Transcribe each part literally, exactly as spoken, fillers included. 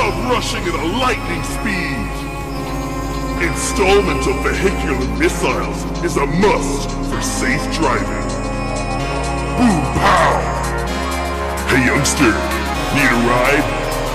love rushing at a lightning speed. Installment of vehicular missiles is a must for safe driving. Boom pow! Hey youngster, need a ride?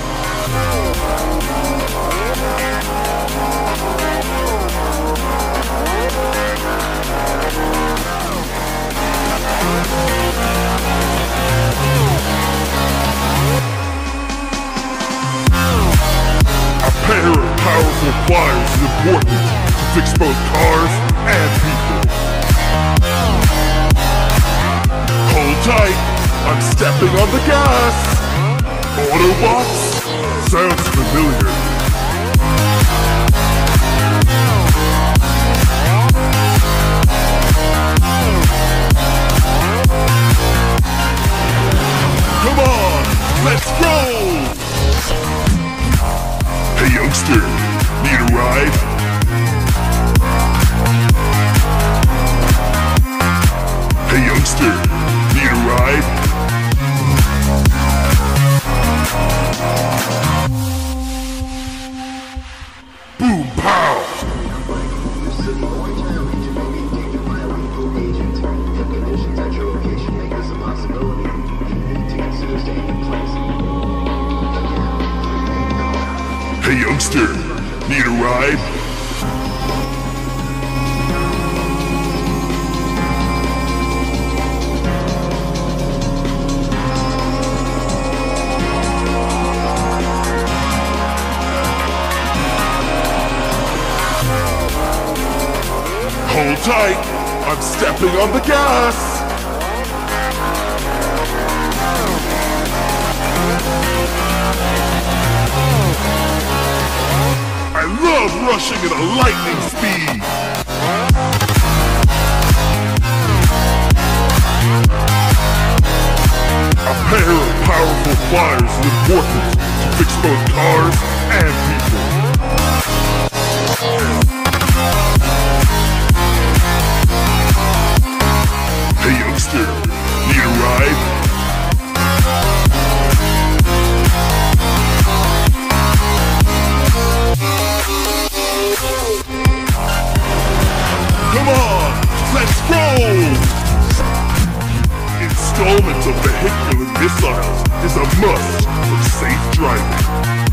A pair of powerful pliers is important to fix both cars and people. Hold tight, I'm stepping on the gas. Autobots? Sounds familiar. Come on, let's go! Hey youngster, need a ride? Hey youngster, need a ride? Boom pow! Conditions at your location make this a possibility. You need to consider staying in place. Hey youngster, need a ride? Hold tight, I'm stepping on the gas. I love rushing at a lightning speed. A pair of powerful pliers is important to fix both cars and people. Hey youngster, need a ride? Come on, let's go! Installment of vehicular missiles is a must for safe driving.